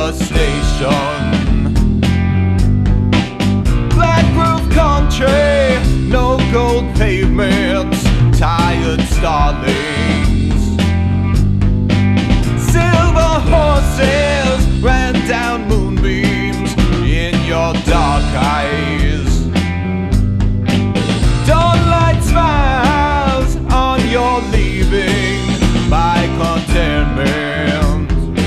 the station. Black roof country, no gold pavements, tired starlings. Silver horses ran down moonbeams in your dark eyes. Dawnlight smiles on your leaving by contentment.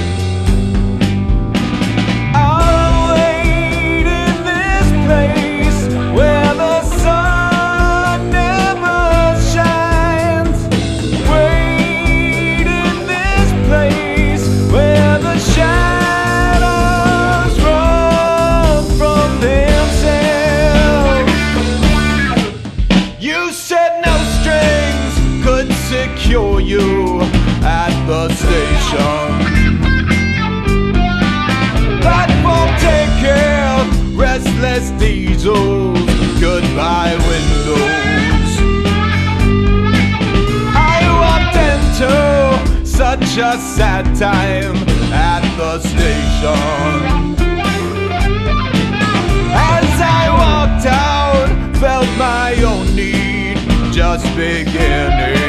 I'll wait in this place where the sun never shines. Wait in this place where the shadows run from themselves. You said no strings could secure you at the station. Platform ticket, restless diesels, goodbye windows. I walked into such a sad time at the station. As I walked out, felt my own need just beginning.